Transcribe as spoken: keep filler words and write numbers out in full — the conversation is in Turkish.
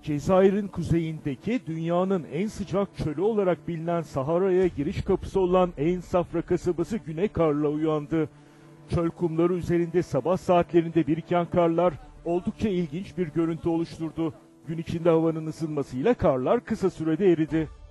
Cezayir'in kuzeyindeki dünyanın en sıcak çölü olarak bilinen Sahara'ya giriş kapısı olan Ain Safra kasabası güne karla uyandı. Çöl kumları üzerinde sabah saatlerinde biriken karlar oldukça ilginç bir görüntü oluşturdu. Gün içinde havanın ısınmasıyla karlar kısa sürede eridi.